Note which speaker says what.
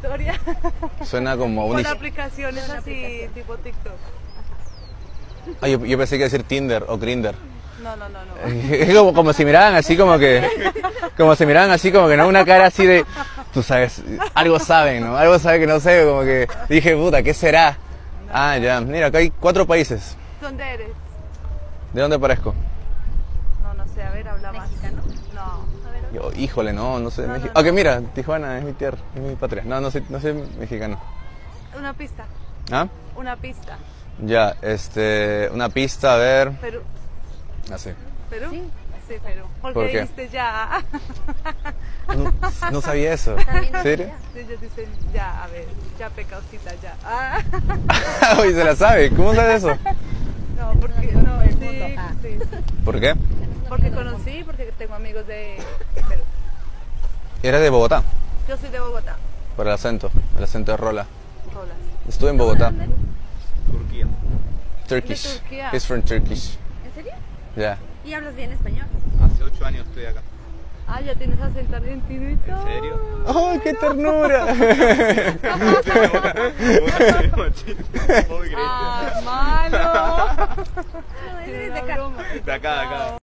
Speaker 1: historia.
Speaker 2: Suena como
Speaker 1: Con aplicaciones así, tipo TikTok.
Speaker 2: Ah, yo pensé que iba a decir Tinder o Grindr.
Speaker 1: No, no, no, no.
Speaker 2: Es como si miraban así como que... Como si miraban así como que no, una cara así de... Tú sabes, algo saben, ¿no? Algo saben que no sé, como que... Dije, puta, ¿qué será? Ah, ya. Mira, acá hay 4 países.
Speaker 1: ¿Dónde eres?
Speaker 2: ¿De dónde parezco?
Speaker 1: No, no sé, a ver, habla más.
Speaker 3: ¿Mexicano?
Speaker 1: No. A ver,
Speaker 2: Yo, híjole, no sé.
Speaker 1: No, no,
Speaker 2: Ok,
Speaker 1: no.
Speaker 2: mira, Tijuana es mi tierra, es mi patria. No soy mexicano.
Speaker 1: una pista.
Speaker 2: ¿Ah?
Speaker 1: Una pista.
Speaker 2: Ya, una pista, a ver...
Speaker 1: Perú.
Speaker 2: Así.
Speaker 1: ¿Perú?
Speaker 3: Sí.
Speaker 1: Sí, Perú. ¿Por
Speaker 2: ¿Por
Speaker 1: qué
Speaker 2: qué?
Speaker 1: dijiste ya?
Speaker 2: No sabía eso.
Speaker 3: También no
Speaker 2: ¿Serio?
Speaker 3: sabía.
Speaker 1: Sí, ellos dicen ya, a ver, ya pecausita, ya. Ah.
Speaker 2: Oye, se la sabe. ¿Cómo sabe eso?
Speaker 1: No, porque
Speaker 3: Por
Speaker 1: no,
Speaker 3: el
Speaker 1: sí,
Speaker 3: mundo, ah.
Speaker 1: sí, sí.
Speaker 2: ¿Por qué?
Speaker 1: Porque conocí, porque tengo amigos de Perú.
Speaker 2: Era de Bogotá,
Speaker 1: Yo soy de Bogotá.
Speaker 2: por el acento de Rola.
Speaker 1: Rolas.
Speaker 2: Estuve en Bogotá.
Speaker 3: ¿Dónde eres?
Speaker 4: Turquía.
Speaker 2: Turkish.
Speaker 1: De Turquía.
Speaker 2: He's from Turkish.
Speaker 3: ¿En serio?
Speaker 2: Ya.
Speaker 3: ¿Y hablas bien español?
Speaker 4: Hace 8 años estoy acá.
Speaker 1: Ah, ya tienes acento argentino y todo.
Speaker 4: ¿En serio?
Speaker 2: ¡Ay, qué ternura!
Speaker 1: Ah, malo.
Speaker 3: No, eres de
Speaker 1: Era
Speaker 3: acá.
Speaker 1: broma.
Speaker 4: De acá, de acá.